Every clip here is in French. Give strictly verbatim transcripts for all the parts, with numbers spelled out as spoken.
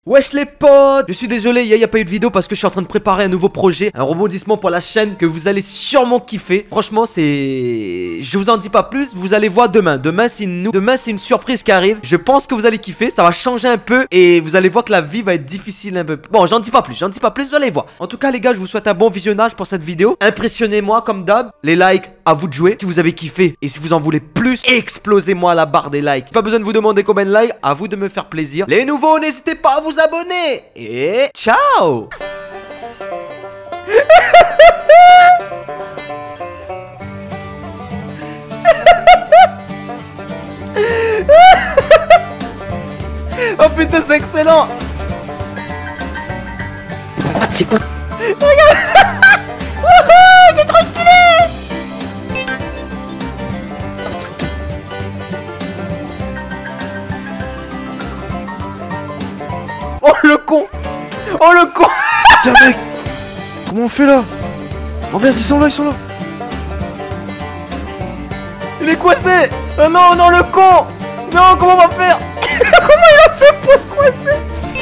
Wesh les potes, je suis désolé, il n'y a, a pas eu de vidéo parce que je suis en train de préparer un nouveau projet, un rebondissement pour la chaîne que vous allez sûrement kiffer. Franchement, c'est... Je vous en dis pas plus, vous allez voir demain. Demain, c'est une... demain, c'est une surprise qui arrive. Je pense que vous allez kiffer, ça va changer un peu et vous allez voir que la vie va être difficile un peu. Bon, j'en dis pas plus, j'en dis pas plus, vous allez voir. En tout cas, les gars, je vous souhaite un bon visionnage pour cette vidéo. Impressionnez-moi comme d'hab. Les likes, à vous de jouer. Si vous avez kiffé et si vous en voulez plus, explosez-moi la barre des likes. Pas besoin de vous demander combien de likes, à vous de me faire plaisir. Les nouveaux, n'hésitez pas à vous abonner. Et ciao. Oh putain, c'est excellent. C'est quoi? Regarde. Wouhou, j'ai trop stylé. Oh le con. Oh le con. Putain mec, comment on fait là? Oh merde, ils sont là, ils sont là. Il est coincé. Oh non, non, le con. Non, comment on va faire? Comment il a fait pour se coincer?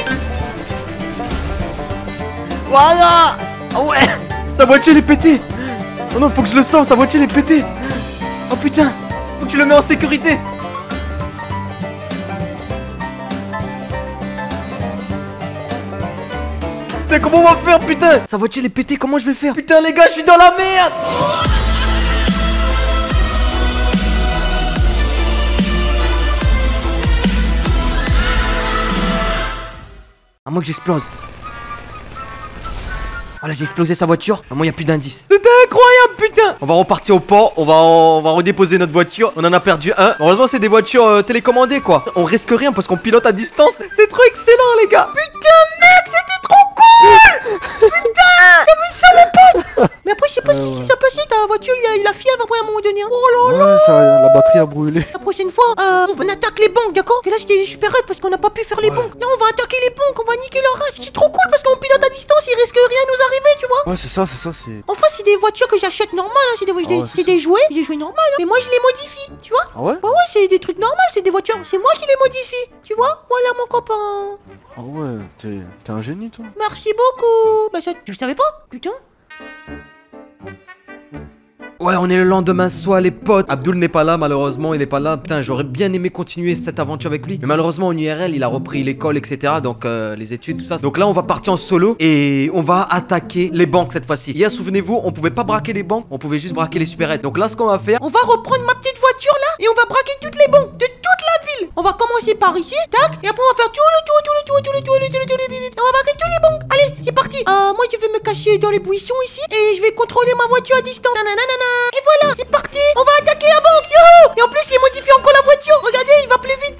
Voilà. Oh ouais. Sa voiture elle est pétée. Oh non, faut que je le sauve, sa voiture elle est pétée. Oh putain, faut que tu le mets en sécurité. Putain, comment on va faire, putain? Sa voiture elle est pétée, comment je vais faire? Putain les gars, je suis dans la merde. À moins que j'explose. Voilà, j'ai explosé sa voiture. À moins il n'y a plus d'indices. C'était incroyable, putain. On va repartir au port. On va, on va redéposer notre voiture. On en a perdu un. Heureusement, c'est des voitures euh, télécommandées, quoi. On risque rien parce qu'on pilote à distance. C'est trop excellent, les gars. Putain, mec, c'était trop cool. Putain, t'as vu ça, mon pote? Mais après, je sais pas ce qui s'est passé. Ta voiture, il a, il a fièvre après à un moment donné. Oh là là. Ouais, ça, la batterie a brûlé. La prochaine fois, euh, on attaque les banques, d'accord? Que là, j'étais super raide parce qu'on n'a pas pu faire les Ouais. banques. Non, on va attaquer les banques, on va niquer leur race. C'est trop cool parce qu'on pilote à distance, il risque rien à nous arriver, tu vois? Ouais, c'est ça, c'est ça, c'est... Enfin, c'est des voitures que j'achète normales, hein. C'est des, Ah des, ouais, c'est des jouets, c'est des jouets normaux, hein. Mais moi, je les modifie, tu vois? Ah ouais? Bah ouais, c'est des trucs normaux, c'est des voitures. C'est moi qui les modifie, tu vois? Voilà, mon copain. Ah ouais, t'es t'es un génie, toi. Merci beaucoup. Bah, ça, tu le savais pas? Putain. Ouais, on est le lendemain soir, les potes. Abdul n'est pas là, malheureusement, il n'est pas là. Putain, j'aurais bien aimé continuer cette aventure avec lui. Mais malheureusement, en I R L, il a repris l'école, et cetera. Donc, euh, les études, tout ça. Donc là, on va partir en solo et on va attaquer les banques cette fois-ci. Hier, souvenez-vous, on pouvait pas braquer les banques, on pouvait juste braquer les supérettes. Donc là, ce qu'on va faire, On va reprendre ma petite voiture là et on va braquer toutes les banques de toute la ville. On va commencer par ici, tac, et après on va faire tout le tour, tout le tour, tout le tour, tout le tour, tout le tour, et on va braquer tous les banques. Allez, c'est parti. Euh, moi je vais me cacher dans les buissons ici et je vais contrôler ma voiture à distance. Nananana. Et voilà, c'est parti. On va attaquer la banque, yo. Et en plus il modifie encore la voiture. Regardez, il va plus vite.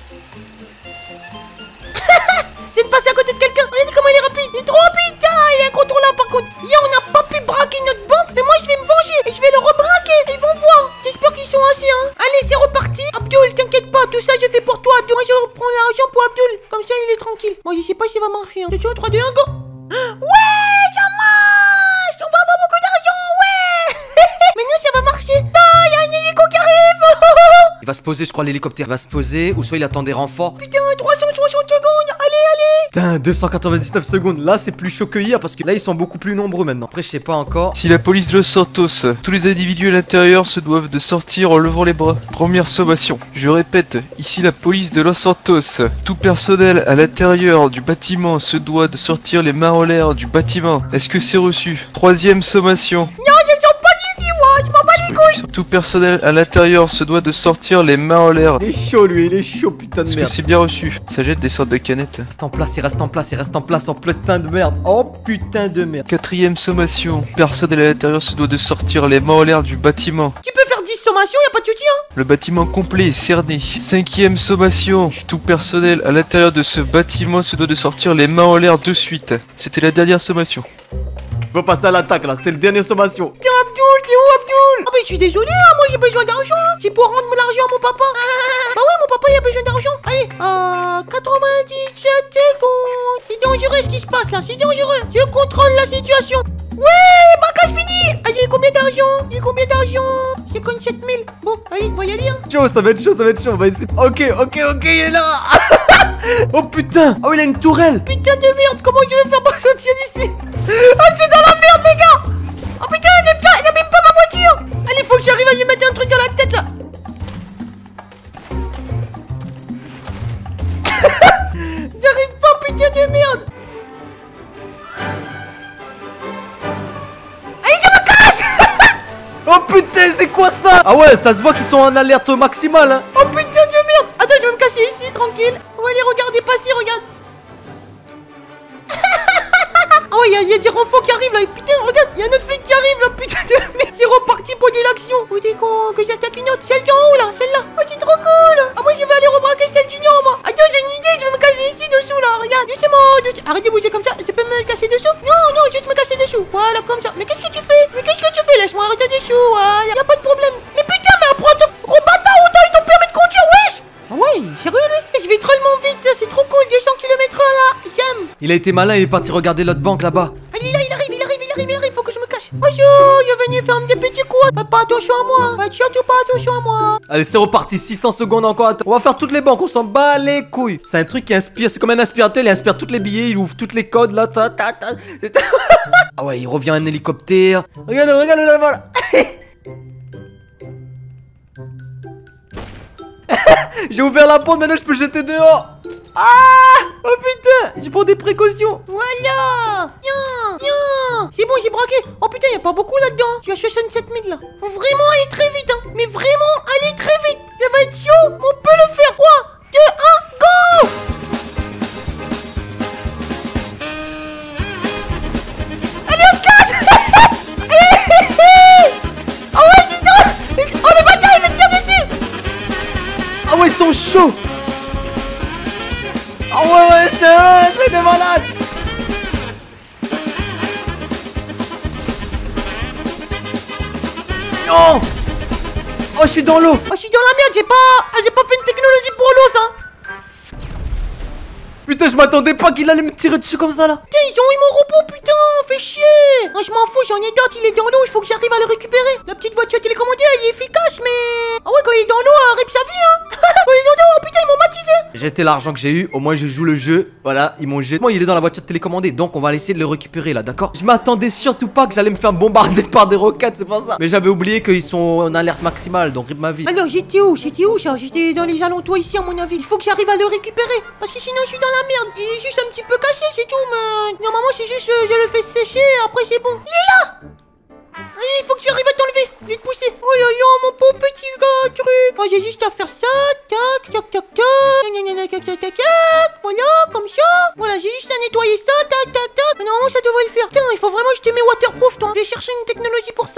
Je viens de passer à côté de quelqu'un. Regardez comment il est rapide. Il est trop rapide. Ah, il est incontrôlable par contre. Hier on n'a pas pu braquer notre banque, mais moi je vais me venger et je vais le rebraquer. Ils vont voir. J'espère qu'ils sont assez, hein. Allez, c'est reparti. Abdul, t'inquiète pas, tout ça je fais pour toi, Abdul. Moi je reprends l'argent pour Abdul. Comme ça il est tranquille. Moi je sais pas si ça va marcher. Hein. deux, trois, deux, un, go. Ouais, ça marche. On va avoir beaucoup d'argent, ouais. Maintenant ça va marcher. Ah, il y a un hélico qui arrive. il va se poser, je crois, l'hélicoptère va se poser. Ou soit il attend des renforts. Putain, trois cent soixante secondes. Allez, allez. Putain, deux cent quatre-vingt-dix-neuf secondes. Là, c'est plus chaud que hier parce que là, ils sont beaucoup plus nombreux maintenant. Après, je sais pas encore. Si la police de Los Santos, tous les individus à l'intérieur se doivent de sortir en levant les bras. Première sommation. Je répète, ici la police de Los Santos. Tout personnel à l'intérieur du bâtiment se doit de sortir les mains en l'air du bâtiment. Est-ce que c'est reçu? Troisième sommation. Non, je sors pas d'ici, moi. Je m'en bats les couilles. Tout personnel à l'intérieur se doit de sortir les mains en l'air. Il est chaud, lui, il est chaud, putain de Est-ce que merde. c'est bien reçu? Ça jette des sortes de canettes. Il reste en place, il reste en place, il reste en place, en putain de merde. Oh putain de merde. Quatrième sommation. Personnel à l'intérieur se doit de sortir les mains en l'air du bâtiment. Tu peux faire dix sommations, y a pas de soucis, hein. Le bâtiment complet est cerné. Cinquième sommation. Tout personnel à l'intérieur de ce bâtiment se doit de sortir les mains en l'air de suite. C'était la dernière sommation. On va passer à l'attaque là, c'était le dernier sommation. Tiens, Abdul, t'es où, Abdul? Ah, mais je suis désolé, hein. Moi j'ai besoin d'argent. Hein. C'est pour rendre l'argent à mon papa. Ah, bah ouais, mon papa il a besoin d'argent. Allez, euh, quatre-vingt-dix-sept secondes. C'est dangereux ce qui se passe là, c'est dangereux. Je contrôle la situation. Ouais, braquage fini. Ah, j'ai combien d'argent? J'ai combien d'argent? J'ai cinquante-sept mille. Bon, allez, on va y aller, hein. Chaud, ça va être chaud, ça va être chaud. On va essayer. Ok, ok, ok, il est là. Oh putain. Oh, il a une tourelle. Putain de merde, comment je vais faire pour sortir d'ici? Ah, je suis dans la merde, les gars. Oh putain, il a, pas, il a même pas ma voiture. Allez, faut que j'arrive à lui mettre un truc dans la tête, là. J'arrive pas, putain de merde. Allez, je me casse. Oh putain, c'est quoi ça? Ah ouais, ça se voit qu'ils sont en alerte maximale, hein. Oh putain de merde. Attends, je vais me cacher ici, tranquille. On va aller regarder passer, regarde. Oh, il y, y a des renforts qui arrivent là. Et putain, regarde, il y a un autre flic qui arrive là. Putain de merde. C'est reparti pour de l'action. Vous dites qu'on que j'attaque une autre. Celle d'en haut là, celle-là. Oh, c'est trop cool. Ah, moi je vais aller rebraquer celle du nord, moi. Attends, j'ai une idée. Je vais me cacher ici dessous là. Regarde, justement. Dessus. Arrête de bouger comme ça. Tu peux me cacher dessous? Non, non, juste me cacher dessous. Voilà, comme ça. Mais qu'est-ce que tu fais? Mais qu'est-ce que tu fais? Laisse-moi arrêter dessous. Voilà, y a pas de problème. Mais putain, mais apprends ton gros bâtard. Où t'as eu ton permis de conduire, wesh? Ah ouais, sérieux lui? Je vais drôlement vite. C'est trop cool. deux cents kilomètres heure là. J'aime. Il a été malin, il est parti regarder l'autre banque là-bas. Allez, là, il arrive, il arrive, il arrive, il arrive. Faut que je me cache. Bonjour, il est venu faire des petits coups. Fais pas attention à moi. Faites surtout pas attention à moi. Allez, c'est reparti, six cents secondes encore. On va faire toutes les banques, on s'en bat les couilles. C'est un truc qui inspire, c'est comme un aspirateur, il inspire tous les billets, il ouvre toutes les codes là. Ta, ta, ta. Ah ouais, il revient en hélicoptère. Regarde, regarde là, voilà. J'ai ouvert la porte, maintenant je peux jeter dehors. Ah! Oh putain! Je prends des précautions. Voilà. Tiens, tiens. C'est bon, j'ai braqué. Oh putain, y a pas beaucoup là-dedans. Tu as soixante-sept mille là. Faut vraiment aller très vite, hein. Mais vraiment aller très vite. Ça va être chaud, mais on peut le faire. trois, deux, un, go! Allez, on se cache. Oh ouais, dis donc. Oh, les bâtards, ils me tirent dessus. Ah ouais, ils sont chauds. Ah ouais, ouais, c'est des malades. Non. Oh, je suis dans l'eau. Oh, je suis dans la merde, j'ai pas... J'ai pas fait une technologie pour l'eau, ça. Putain, je m'attendais pas qu'il allait me tirer dessus comme ça là. Putain, ils ont eu mon robot, putain, fait chier. Oh, je m'en fous, j'en ai d'autres, il est dans l'eau, il faut que j'arrive à le récupérer. La petite voiture télécommandée, elle est efficace, mais... Ah ouais, quand il est dans l'eau, euh, rip sa vie, hein. Quand il est dans l'eau, oh putain, ils m'ont matisé. J'ai jeté l'argent que j'ai eu, au moins je joue le jeu. Voilà, ils m'ont jeté. Moi, il est dans la voiture télécommandée, donc on va essayer de le récupérer là, d'accord? Je m'attendais surtout pas que j'allais me faire bombarder par des roquettes, c'est pas ça. Mais j'avais oublié qu'ils sont en alerte maximale, donc rip ma vie. Alors, j'étais où? J'étais où ça? J'étais dans les alentours ici, à mon avis. Il faut que j'arrive à le récupérer, parce que sinon je suis dans la merde. Il est juste un petit peu caché, c'est tout, mais normalement c'est juste euh, je le fais sécher, après c'est bon. Il est là. Allez, il faut que j'arrive à t'enlever. Je vais te pousser. Oh là là, mon pauvre petit gars, truc. Oh, j'ai juste à faire ça. Tac, tac, tac, tac. Gna, gna, gna, tac, tac, tac, tac. Voilà, comme ça. Voilà, j'ai juste à nettoyer ça. Tac, tac, tac. Non, ça devrait le faire. Tiens, il faut vraiment que je te mets waterproof, toi. Je vais chercher une technologie pour ça.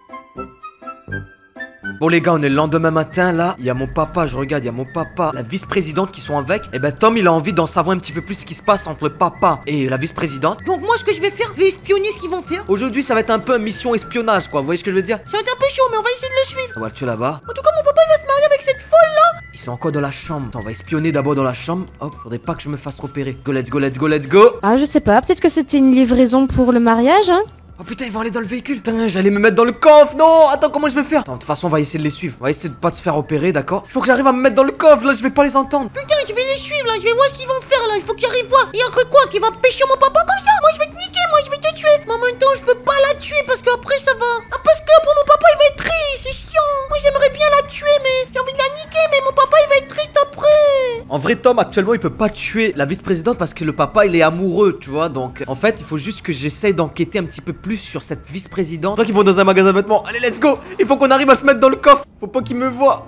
Bon les gars, on est le lendemain matin là. Il y a mon papa, je regarde, il y a mon papa, la vice-présidente qui sont avec. Et ben Tom, il a envie d'en savoir un petit peu plus ce qui se passe entre le papa et la vice-présidente. Donc moi, ce que je vais faire, je vais espionner ce qu'ils vont faire. Aujourd'hui, ça va être un peu une mission espionnage quoi. Vous voyez ce que je veux dire? Ça va être un peu chaud, mais on va essayer de le suivre. On va le tuer là-bas. En tout cas, mon papa, il va se marier avec cette folle là. Ils sont encore dans la chambre. Attends, on va espionner d'abord dans la chambre. Hop, faudrait pas que je me fasse repérer. Go, let's go, let's go, let's go. Ah, je sais pas, peut-être que c'était une livraison pour le mariage, hein. Oh putain, ils vont aller dans le véhicule. Putain, j'allais me mettre dans le coffre. Non, attends, comment je vais faire? Attends, de toute façon, on va essayer de les suivre. On va essayer de pas se faire opérer, d'accord? Il faut que j'arrive à me mettre dans le coffre. Là, je vais pas les entendre. Putain, je vais les suivre là. Je vais voir ce qu'ils vont faire là. Il faut que j'arrive voir. Il y a cru quoi? Qui va pêcher mon papa comme ça? Moi, je vais te niquer. Moi, je vais te tuer. Mais en même temps, je peux pas la tuer parce qu'après, ça va. Ah, parce que pour mon papa, il va être triste. C'est chiant. Moi, j'aimerais bien la tuer, mais j'ai envie de la niquer. Mais mon papa, il va être triste après. En vrai, Tom, actuellement, il peut pas tuer la vice-présidente parce que le papa, il est amoureux, tu vois. Donc, en fait, il faut juste que j'essaye d'enquêter un petit peu plus sur cette vice-présidente. Je crois qu'ils vont dans un magasin de vêtements. Allez, let's go. Il faut qu'on arrive à se mettre dans le coffre. Faut pas qu'ils me voient.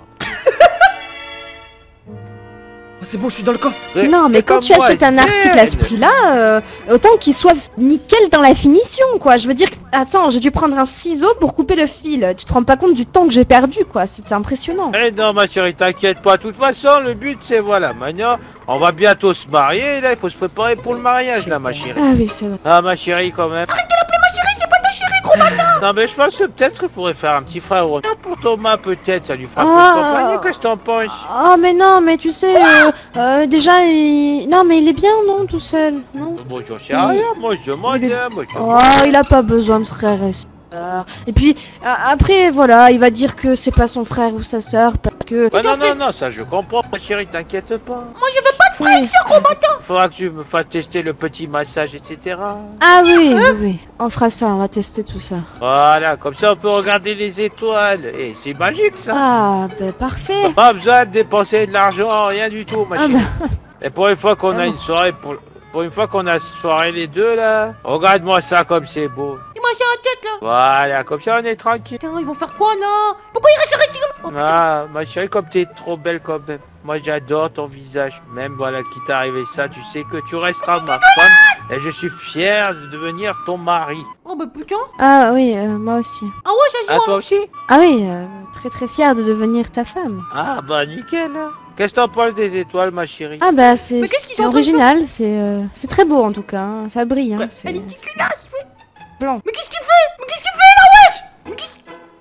Oh, c'est bon, je suis dans le coffre. Non, mais quand tu achètes un article à ce prix-là, euh, autant qu'il soit nickel dans la finition, quoi. Je veux dire, attends, j'ai dû prendre un ciseau pour couper le fil. Tu te rends pas compte du temps que j'ai perdu, quoi. C'était impressionnant. Eh non, ma chérie, t'inquiète pas. De toute façon, le but, c'est voilà, maintenant, on va bientôt se marier. Là, il faut se préparer pour le mariage, là, ma chérie. Ah oui, c'est vrai. Ah, ma chérie, quand même. Arrête de l'appeler ma chérie, c'est pas ta chérie, gros bâtard. Non, mais je pense que peut-être qu'il faudrait faire un petit frère ou pour Thomas, peut-être. Ça lui fera Ah. plus compagnie. Qu'est-ce que t'en penses? Oh, mais non, mais tu sais, euh, euh, déjà, il... Non, mais il est bien, non, tout seul, non? Bon, j'en sais rien. Moi, je demande. Il est- hein, moi, je Oh, il a pas besoin de frères et sœurs. sœur. Et puis a- après voilà, il va dire que c'est pas son frère ou sa sœur parce que. Ouais, non, non, non, ça je comprends, ma chérie, t'inquiète pas. Moi je veux pas de frère et sœur, gros bâtard. Faudra que tu me fasses tester le petit massage, et cetera. Ah oui, oui, oui. On fera ça, on va tester tout ça. Voilà, comme ça on peut regarder les étoiles. Et c'est magique ça. Ah bah parfait. Pas besoin de dépenser de l'argent, rien du tout, ma Ah chérie. bah. Et pour une fois qu'on Ah a bon. une soirée pour... Pour une fois qu'on a soirée les deux là, regarde-moi ça comme c'est beau. Dis-moi ça la tête là. Voilà, comme ça on est tranquille. Putain, ils vont faire quoi là? Pourquoi ils restent arrêtés comme... Oh, putain. Ah, ma chérie, comme t'es trop belle quand même. Moi j'adore ton visage. Même voilà, qui t'est arrivé ça, tu sais que tu resteras ma femme. Et je suis fier de devenir ton mari. Oh bah putain. Ah oui, euh, moi aussi. Ah ouais, ça se Ah, voit. toi aussi? Ah oui, euh, très très fière de devenir ta femme. Ah bah nickel. hein. Qu'est-ce que t'en penses des étoiles, ma chérie? Ah bah c'est Mais qu'est-ce qu'ils c'est sont en train de faire? original, c'est euh, c'est très beau en tout cas, hein. Ça brille. Hein. Bah, c'est- elle est dégueulasse, il fait. blanc. Mais qu'est-ce qu'il fait? Mais qu'est-ce qu'il fait là, wesh? Mais qu'est-ce...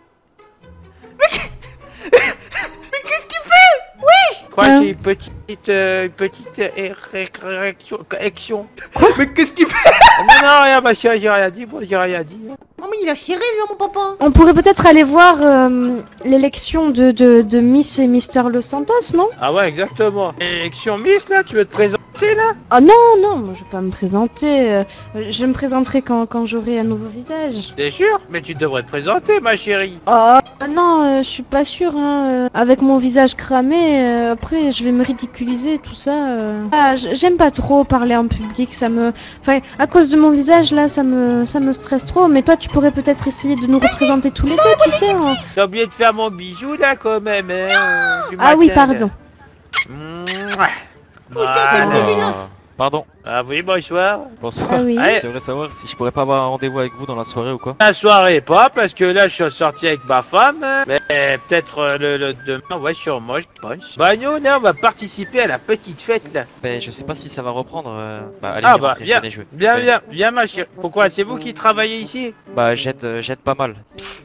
Mais qu'est- Mais qu'est-ce qu'il fait? Wesh. Quoi, Hein? c'est une petite, euh, une petite euh, érec- réaction, action. Mais qu'est-ce qu'il fait? Non, non, rien, ma chérie, j'ai rien dit, moi j'ai rien dit. hein. Oh mais il a serré lui, mon papa. On pourrait peut-être aller voir euh, l'élection de, de, de Miss et Mister Los Santos, non? Ah ouais, exactement. Élection Miss, là, tu veux te présenter, là? Ah non, non, moi, je vais pas me présenter. euh, Je me présenterai quand, quand j'aurai un nouveau visage. T'es sûr? Mais tu devrais te présenter, ma chérie. Ah non, euh, je suis pas sûre. Hein. euh, Avec mon visage cramé, euh, après je vais me ridiculiser, tout ça. euh. Ah, j- j'aime pas trop parler en public, ça me... Enfin, à cause de mon visage, là, ça me, ça me stresse trop. Mais toi, tu pourrais peut-être essayer de nous représenter tous les deux, tu sais. hein. T'as oublié de faire mon bijou, là, quand même, hein, du Ah oui, matin, là. pardon. Mouah. Putain, c'est Voilà. dégueulasse. Pardon, Ah oui, bonsoir. bonsoir. Ah oui. Allez. J'aimerais savoir si je pourrais pas avoir un rendez-vous avec vous dans la soirée ou quoi. La soirée, pas, parce que là, je suis sorti avec ma femme, hein, mais peut-être euh, le, le demain, ouais, sûrement, je pense. Bah, nous, là, on va participer à la petite fête, là. Ben, je sais pas si ça va reprendre. euh, Bah, allez, Ah bah, rentrez, viens, venez jouer. viens, Ouais. viens, viens, ma chérie. Pourquoi? C'est vous qui travaillez ici? Bah, j'aide, euh, j'aide pas mal.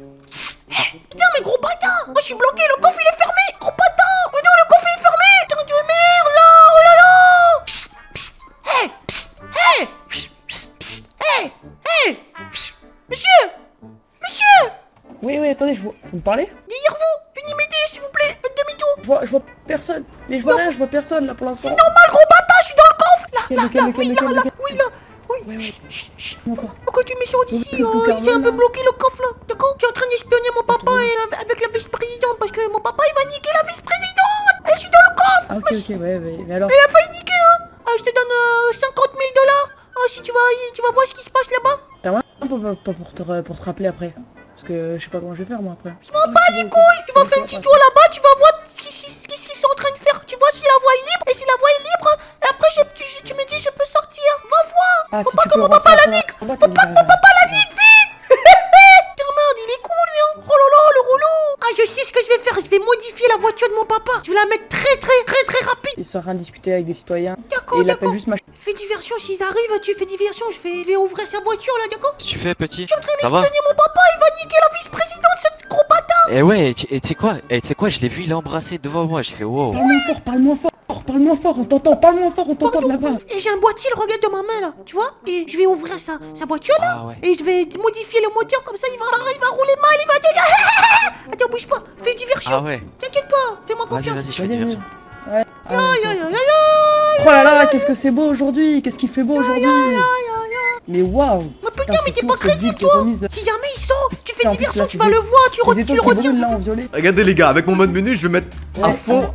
Putain, mais gros bâtard. Moi je suis bloqué, le coffre il est fermé. Gros bâtard. Mais non, le coffre il est fermé. Putain de merde là. Oh là là. Psst, psst. Hey, psst, hey. Psst, psst, psst. Hey, hey. Psst. Monsieur. Monsieur. Oui, oui, attendez, je vous, vous me parlez? Derrière vous. Venez m'aider s'il vous plaît. Faites demi-tour. Je vois, je vois personne. Mais je vois rien, je vois personne là pour l'instant. C'est normal, gros bâtard. Je suis dans le coffre. Là, Lequel, là, lequel, là. lequel, Oui, lequel, là, là. lequel Oui, là. Oui. Ouais, ouais. Chut, chut, chut. Encore. Pourquoi tu me sors d'ici? Oui, le Oh, tout il s'est un peu carbone, bloqué le coffre là. D'accord. Je suis en train d'espionner mon papa et euh, avec la vice-présidente parce que mon papa il va niquer la vice-présidente. Et je suis dans le coffre. Ah, ok, ok, ouais, ouais. Mais alors? Elle a failli niquer, hein. Ah, je te donne euh, cinquante mille dollars. Ah, si tu vas, tu vas voir ce qui se passe là-bas. T'as moyen pour, pour, pour, pour te, re- pour te rappeler après? Parce que je sais pas comment je vais faire moi après. Je m'en bats les couilles. Tu vas faire un petit tour là-bas, tu vas voir ce qu'ils ce qu'ils- ce qu'ils sont en train de faire. Tu vois si la voie est libre. Et si la voie est libre, et après je, tu, tu me dis je peux sortir. Va voir. Ah, Faut si pas tu que peux mon papa rentrer la après, nique. en bas, Faut t'as pas dit, que mon ouais, papa la ouais. nique, vite. Putain, merde, il est con lui, hein. Oh là là, le relou. Ah, je sais ce que je vais faire. Je vais modifier la voiture de mon papa. Je vais la mettre très, très, très, très rapide. Ils sont en train de discuter avec des citoyens. D'accord, Et il d'accord. appelle juste ma. Fais diversion s'ils arrivent. Tu fais diversion. Je vais, je vais ouvrir sa voiture là, d'accord. Si tu fais, petit, Je suis en train ça va? d'espionner mon papa. Il va niquer la vice-présidente, ce gros bâtard. Eh ouais, et tu et tu sais quoi? Et tu sais quoi? Je l'ai vu l'embrasser devant moi, j'ai fait wow. Parle moins fort, parle moins fort, parle moins fort, on t'entend, parle moins fort, on t'entend de là-bas. Et j'ai un boîtier, le regarde de ma main là, tu vois. Et je vais ouvrir sa, sa voiture là. Ah ouais. Et je vais modifier le moteur comme ça, il va, il va rouler mal, il va dire. Attends, bouge pas, fais diversion. Ah ouais. T'inquiète pas, fais-moi Vas-y, confiance. vas-y, je fais Vas-y, diversion. vas-y. Ouais. Ah, ouais, Aïe ok, aïe ok. aïe aïe Oh là là, qu'est-ce que c'est beau aujourd'hui, qu'est-ce qu'il fait beau aujourd'hui. Mais waouh. Mais putain, mais t'es pas crédible toi. toi. Si jamais il sort, tu fais En plus, diversion, là, tu ces vas é- le voir, tu, re- Ces tu le étoiles qui retires. brûlent là en violet. Regardez les gars, avec mon mode menu, je vais mettre à Ouais. fond.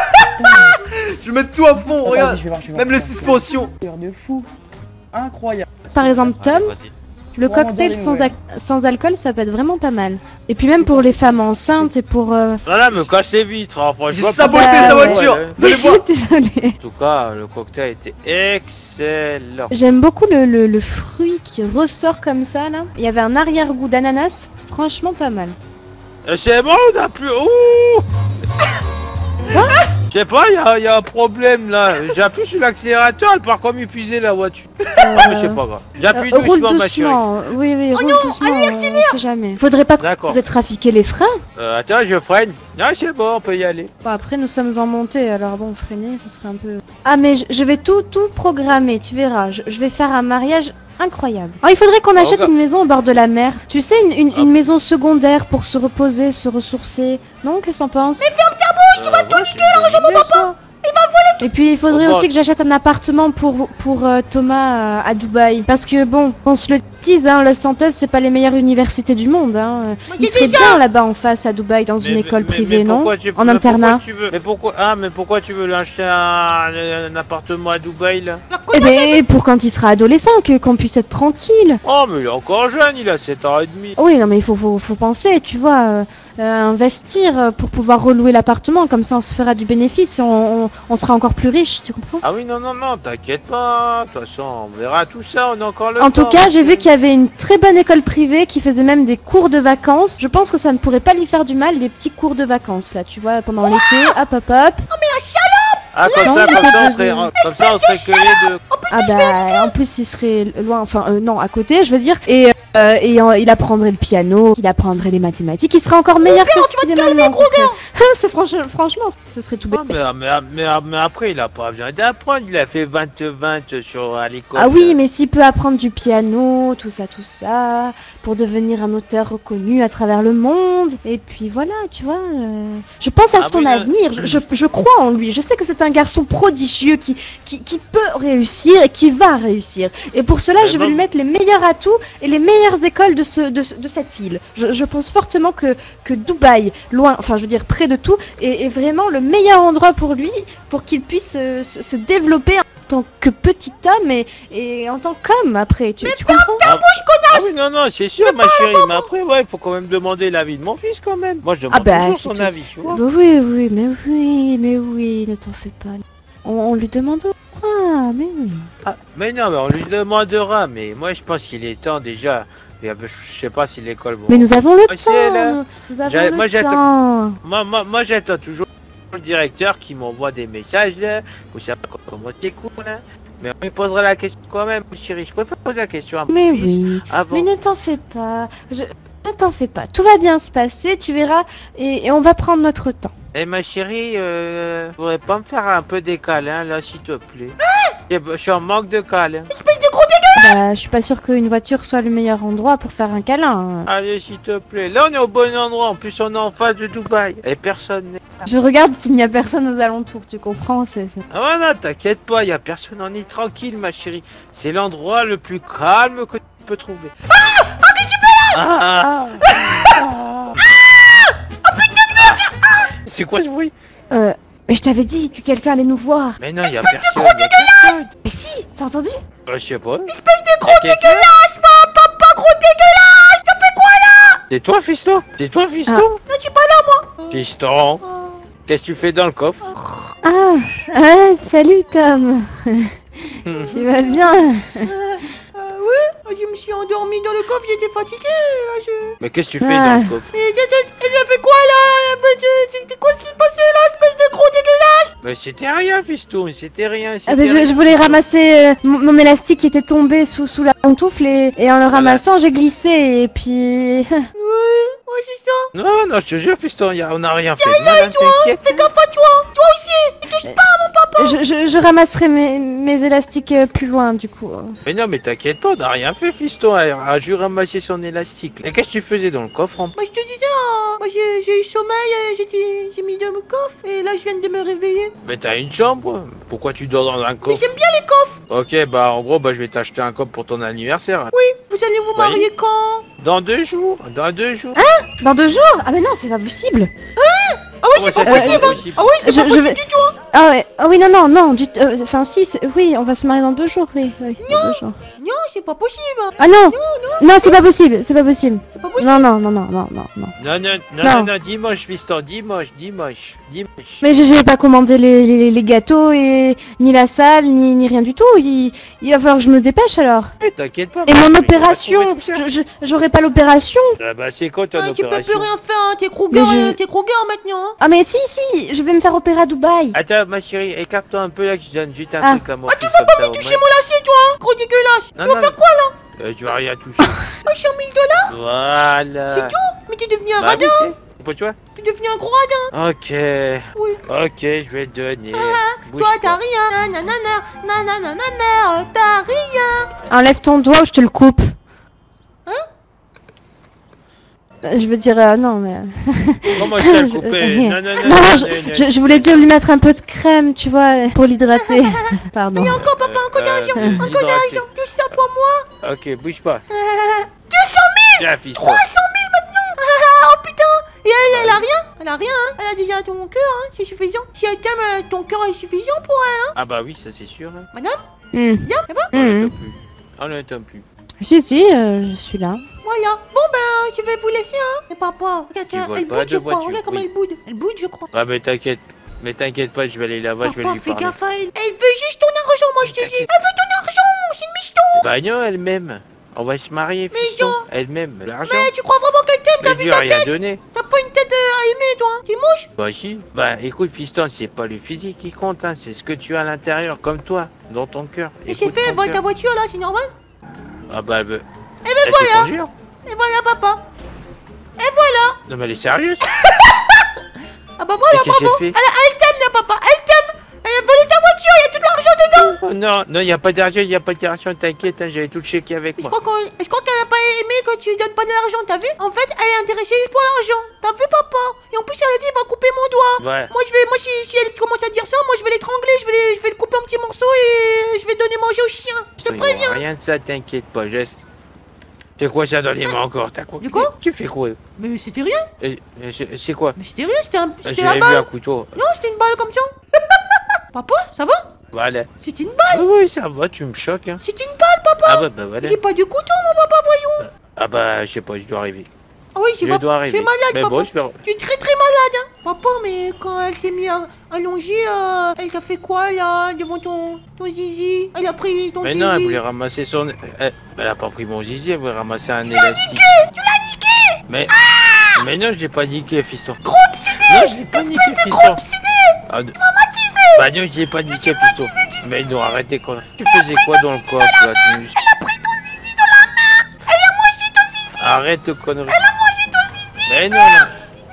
Je vais mettre tout à fond, Attends, regarde. je vais voir, je vais voir, Même je les vais voir. suspensions. De fou. Incroyable. Par exemple, Tom, Allez, vas-y. le Vraiment cocktail dingue, sans, ouais. ac- sans alcool, ça peut être vraiment pas mal. Et puis même pour les femmes enceintes et pour... euh, Voilà, me casse les vitres, hein, J'ai franchement. saboté Bah, sa ouais. voiture. Ouais. Vous allez voir. Désolée. En tout cas, le cocktail était excellent. J'aime beaucoup le, le, le fruit qui ressort comme ça là. Il y avait un arrière-goût d'ananas, franchement pas mal. Euh, C'est bon, on a plus. Ouh Je sais pas, il y a, y a un problème là. J'appuie sur l'accélérateur, elle part comme épuisée la voiture. Euh, Ah, mais c'est pas grave. J'appuie euh, roule doucement, ma chérie. doucement. Oui, oui, Oh roule non, doucement. allez, euh, on sait jamais. Faudrait pas que D'accord. vous ayez trafiqué les freins. Euh, attends, je freine. Non, c'est bon, on peut y aller. Bon, après, nous sommes en montée, alors bon, freiner, ce serait un peu... Ah, mais je, je vais tout, tout programmer, tu verras. Je, je vais faire un mariage incroyable. Oh, il faudrait qu'on Oh, achète bah. une maison au bord de la mer. Tu sais, une, une, Ah. une maison secondaire pour se reposer, se ressourcer. Non, qu'est-ce que t'en penses? Euh, ouais, c'est une bonne idée, ça. Et puis, il faudrait Au bord. aussi que j'achète un appartement pour, pour euh, Thomas euh, à Dubaï. Parce que bon, on se le dise, hein, Los Santos, c'est pas les meilleures universités du monde. Hein. Mais Il c'est serait déjà- bien là-bas en face à Dubaï, dans une Mais- école mais- privée, mais non? pourquoi tu- En mais internat. pourquoi tu veux- Mais pourquoi Ah, mais pourquoi tu veux lui acheter un, un appartement à Dubaï là? La Eh connasse, ben, pour quand il sera adolescent, que qu'on puisse être tranquille. Oh, mais il est encore jeune, il a sept ans et demi. Oui, non, mais il faut, faut, faut penser, tu vois, euh, euh, investir euh, pour pouvoir relouer l'appartement, comme ça on se fera du bénéfice et on, on, on sera encore plus riche, tu comprends? Ah oui, non, non, non, t'inquiète pas. De toute façon, on verra tout ça, on a encore le En temps. tout cas, j'ai vu qu'il y avait une très bonne école privée qui faisait même des cours de vacances. Je pense que ça ne pourrait pas lui faire du mal, des petits cours de vacances, là, tu vois, pendant l'été, hop, hop, hop. Ah, comme Non, ça, c'est comme pas ça, on de- serait, comme ça, on serait que les deux. Ah bah, en plus, il serait loin, enfin, euh, non, à côté, je veux dire, et, euh, et euh, il apprendrait le piano, il apprendrait les mathématiques, il serait encore meilleur que ce qu'il est maintenant. ce serait- C'est franchement, franchement, ce serait tout Ah, bête. mais, mais, mais, mais après, il a pas besoin d'apprendre. Il a fait vingt vingt sur à l'école. Ah oui, mais s'il peut apprendre du piano, tout ça, tout ça, pour devenir un auteur reconnu à travers le monde, et puis voilà, tu vois, euh, je pense à Ah son oui, avenir, je, je, je crois en lui, je sais que c'est un garçon prodigieux qui, qui, qui peut réussir et qui va réussir, et pour cela, Mais je vais bon. lui mettre les meilleurs atouts et les meilleures écoles de, ce, de, ce- de cette île. Je, je pense fortement que, que Dubaï, loin, enfin je veux dire près de tout, est, est vraiment le meilleur endroit pour lui, pour qu'il puisse euh, se, se développer en tant que petit homme et, et en tant qu'homme après, tu, tu comprends? Ah, ah oui, non, non, c'est sûr, ma chérie. Mais après, ouais, il faut quand même demander l'avis de mon fils, quand même. Moi, je demande Ah bah, toujours c'est son tout. avis, tu vois. Bah oui, oui, mais oui, mais oui, ne t'en fais pas. On, on lui demandera, mais oui. Ah, mais non, mais on lui demandera. Mais moi, je pense qu'il est temps déjà. Et, euh, Je sais pas si l'école. va- Mais nous avons le Ah, si, elle, temps, hein. nous, nous avons J'ai- moi, le j'attends. temps. Moi, moi, moi j'attends toujours le directeur qui m'envoie des messages là. Pour savoir comment c'est cool là. Mais on lui posera la question quand même, chérie. Je préfère poser la question à mon Mais fils oui, avant. mais ne t'en fais pas. Je... Ne t'en fais pas. Tout va bien se passer, tu verras, et, et on va prendre notre temps. Eh ma chérie, euh, tu pourrais pas me faire un peu des câlins là, s'il te plaît. Eh ben, je suis en manque de câlins. espèce de gros dégueu. Bah, je suis pas sûre qu'une voiture soit le meilleur endroit pour faire un câlin. Allez, s'il te plaît. Là, on est au bon endroit. En plus, on est en face de Dubaï. Et personne n'est. Je regarde s'il n'y a personne aux alentours, tu comprends? C'est c'est- Ah ouais, non, t'inquiète pas, y a personne. On est tranquille, ma chérie. C'est l'endroit le plus calme que tu peux trouver. Ah, ah qu'est-ce que tu fais là? Ah, ah, C'est quoi ce bruit? Euh, mais je t'avais dit que quelqu'un allait nous voir. Mais non, y a personne. Y a personne. Mais si, t'as entendu? Bah, je sais pas. Espèce de gros Quelqu'un? dégueulasse, ma papa, gros dégueulasse. T'as fait quoi là? C'est toi, fiston? C'est toi, fiston? Non, je suis pas là, moi. Fiston, Oh. qu'est-ce que tu fais dans le coffre? Ah, ah salut Tom. Tu vas bien? Euh, euh, oui, je me suis endormi dans le coffre, j'étais fatigué, là, je... Mais qu'est-ce que tu fais Ah. dans le coffre? Mais j'ai j'ai fait quoi, là? Mais je- je- Quoi ce qui se passait, là, espèce de gros dégueulasse? Mais c'était rien, fiston, c'était rien. Ah, bah, c'était je, rien. je voulais ramasser euh, mon, mon élastique qui était tombé sous, sous la pantoufle et, et en le ramassant j'ai glissé et puis... Ouais, ouais, c'est ça. Non, non, je te jure, fiston, y a- on a rien fait de mal, hein, t'inquiète. Fais gaffe à toi, toi aussi. Ne touche pas à mon papa. Je, je, je ramasserai mes, mes élastiques euh, plus loin du coup. Mais non, mais t'inquiète pas, on a rien fait, fiston. Elle a juste ramassé son élastique. Et qu'est-ce que tu faisais dans le coffre en... Bah, je te disais, hein, moi, j'ai j'ai eu sommeil, euh, j'étais- j'ai mis dans mon coffre, et là, je viens de me réveiller. Mais t'as une chambre? Pourquoi tu dors dans un Mais coffre? j'aime bien les coffres. Ok, bah en gros, bah je vais t'acheter un coffre pour ton anniversaire. Oui, vous allez vous marier quand? Dans deux jours, dans deux jours. Dans deux jours? Ah mais non c'est pas possible. Ah oui, c'est Ouais, pas c'est possible. pas possible. Ah oui, c'est Je- pas je possible vais- du tout. Ah ouais, ah oui, non, non, non, du t- euh, enfin si, c'est- oui, on va se marier dans deux jours, oui. oui dans deux jours. Non, c'est pas possible. Ah non, Non, non, non, c'est pas possible, c'est pas possible. c'est pas possible. Non, non, non, non, non, non, non. Non, non, non, Non. non, non, dimanche, fiston, dimanche, dimanche, dimanche. Mais j'ai j'ai pas commandé les, les, les gâteaux et ni la salle ni, ni rien du tout. Il, il va falloir que je me dépêche alors. Eh, t'inquiète pas. Et moi, mon je vais opération, trouver tout ça. je- je- j'aurai pas l'opération. Ah bah c'est quoi ton Ah, tu peux opération? plus rien faire, hein. T'es Kruger, Mais je- euh, t'es Kruger maintenant. Hein. Ah mais si si, je vais me faire opérer à Dubaï. Attends, ma chérie, écarte-toi un peu là que je donne juste un Ah. truc à mon Ah, tu fils veux comme pas ça, me au toucher moins. mon lacet, toi, hein. Gros dégueulasse. Non, Tu vas non, faire quoi là? Euh, tu vas rien toucher. Oh, cent mille dollars. Voilà. C'est tout. Mais t'es devenu un Bah, radin. oui, c'est pour toi. T'es devenu un gros radin. Ok. Oui. Ok, je vais te donner. Bouge Toi, pas. t'as rien. Nanana, nanana, nanana, t'as rien. Enlève ton doigt ou je te le coupe. Hein? Euh, Je veux dire, euh, non mais... Comment ça le Je- couper? euh, Non, non, non, Non, non, je, non, non. je- je voulais dire lui mettre un peu de crème, tu vois, pour l'hydrater. Pardon. Mais encore, papa, encore Euh, d'argent. euh, Encore hydraté. d'argent. Tout ça pour moi. Ok, bouge pas. deux cent mille. Tiens, fils. trois cent mille maintenant. Ah, oh putain. Et elle, elle a rien. Elle a rien, hein. Elle a déjà ton cœur, hein. C'est suffisant. Si elle t'aime, euh, ton cœur est suffisant pour elle, hein. Ah bah oui, ça c'est sûr. Hein. Madame, Hmm. bien, ça va? On Mhm. n'attend plus. On n'attend plus. Si, si, euh, je suis là. Voilà. Bon, ben, je vais vous laisser, hein. Et papa, regarde, tiens, voles elle pas boude, de je crois. voiture, Regarde comment oui. elle boude. Elle boude, je crois. Ah mais t'inquiète. Mais t'inquiète pas, je vais aller là-bas, je vais Papa, lui fais parler. gaffe à elle. Elle veut juste ton argent, moi, je te dis. Elle veut ton argent. C'est une michto. Bah non, elle-même. On va se marier, Mais fiston. non. Elle-même. L'argent. Mais tu crois vraiment qu'elle t'aime? T'as Mais vu je lui ai ta rien tête? donné. T'as pas une tête euh, à aimer, toi, hein. T'es moche. Bah si. Bah écoute, fiston, c'est pas le physique qui compte, hein. C'est ce que tu as à l'intérieur, comme toi, dans ton cœur. Et c'est Écoute fait, ton vole ta cœur. voiture, là, c'est normal. Ah bah elle veut. Et ben Elle sait voilà. conduire. Et voilà, papa. Et voilà. Non mais elle est sérieuse. Ah bah Et voilà, qu'est-ce bravo. qu'elle Elle, fait? elle t'aime, là, papa. Elle t'aime. Elle a volé ta voiture, il y a tout l'argent dedans. Oh non, non, y a pas d'argent, y a pas d'argent, t'inquiète, hein, j'avais tout checké avec Je moi. crois qu'on- je crois qu'elle a pas aimé que tu lui donnes pas de l'argent, t'as vu? En fait, elle est intéressée juste pour l'argent. T'as vu, papa? Et en plus, elle a dit, elle va couper mon doigt. Ouais. Moi, je vais, moi, si, si elle commence à dire ça, moi, je vais l'étrangler, je vais, les- je vais le couper en petits morceaux et je vais donner manger au chien. Je te Il y préviens. aura rien de ça, t'inquiète pas, geste. C'est quoi ça dans les mains encore? T'as quoi? Du quoi? Tu fais quoi? Mais c'était rien. Eh, eh, c'est- C'est quoi? Mais c'était rien, c'était un, c'était la J'avais vu un balle. couteau. Non, c'était une balle comme ça. Papa, ça va? Voilà. C'était une balle. Ah oui, ça va, tu me choques, hein. C'était une balle, papa. Ah bah, bah voilà. J'ai pas de couteau, mon papa, voyons. Ah bah, je sais pas, je dois arriver. Ah oui, tu Je vas, dois tu arriver. es malade, Mais papa. bon, je vais... Tu es très très malade, hein. Papa, mais quand elle s'est mise à allonger, euh, elle t'a fait quoi, là, devant ton, ton zizi? Elle a pris ton Mais zizi. non, elle voulait ramasser son... Elle, elle a pas pris mon zizi, elle voulait ramasser un élastique. Tu l'as niqué. Mais... Mais non, je l'ai pas niqué, fiston. Gros obsédé. Non, je l'ai pas niqué, Espèce de gros fiston. obsédé. Ah, de- Traumatisé. Bah non, je l'ai pas niqué, fiston. tu Mais sais. non, arrêtez quoi. Tu faisais quoi dans le corps, toi? Tu- Elle a pris ton zizi dans la main. Elle a mangé ton zizi. Arrête de conneries. Elle a mangé ton zizi. Mais non, non.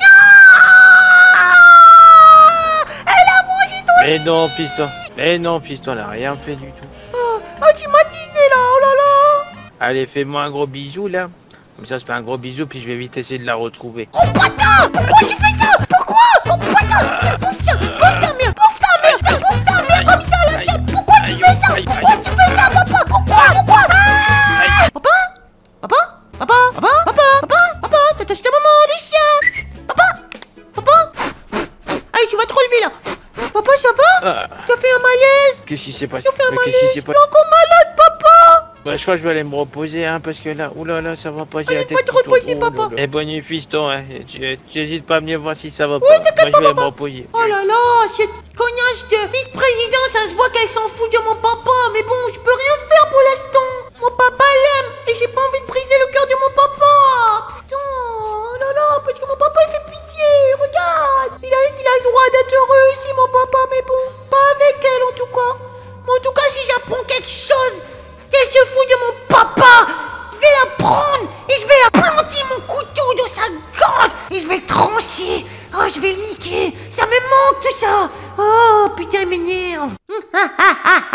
Ah, elle a mangé ton Mais non, fiston. Mais non, fiston, elle a rien fait du tout. Oh, oh, tu m'as teasé, là. Oh là là. Allez, fais-moi un gros bisou, là. Comme ça, je fais un gros bisou, puis je vais vite essayer de la retrouver. Oh, putain. Pourquoi tu fais ça? Pourquoi? Oh, putain. Tiens, bouffe ça. Bouffe ta mère. Bouffe ta mère. Tiens, bouffe ta mère comme ça, là. Tiens, pourquoi tu fais ça? Pourquoi tu fais ça, papa? Pourquoi? Pourquoi? Ah. Papa? Papa? Papa? Papa? Papa? Papa? Papa? T'as acheté maman, les chiens. Papa? Papa? Allez, tu vas te relever, là. Papa, ça va? Ah, T'as fait un malaise? qu'est-ce qui s'est passé? T'as fait un Mais qu'est-ce malaise? qui s'est T'es passé? encore malade, papa. Bah, je crois que je vais aller me reposer, hein, parce que là, oulala, ça va pas, j'ai la Allez, tête va te qui tourne. reposer, Oh papa. là là. Eh, bonne nuit, fiston, hein. Tu tu hésites pas à venir voir si ça va pas. t'inquiète Moi, je pas, vais aller me papa. reposer. Oh là là, cette cognasse de vice-président, ça se voit qu'elle s'en fout de mon papa. Mais bon, je peux rien faire pour l'instant. Mon papa l'aime et j'ai pas envie de briser le cœur de mon papa. Putain, oh là là, parce que mon papa il fait pitié. Regarde, il a, il a le droit d'être heureux aussi, mon papa, mais bon, pas avec elle en tout cas. Mais en tout cas, si j'apprends quelque chose, qu'elle se fout de mon papa, je vais la prendre et je vais la planter mon couteau dans sa gorge et je vais le trancher. Oh, je vais le niquer. Ça me manque tout ça. Oh, putain, il m'énerve.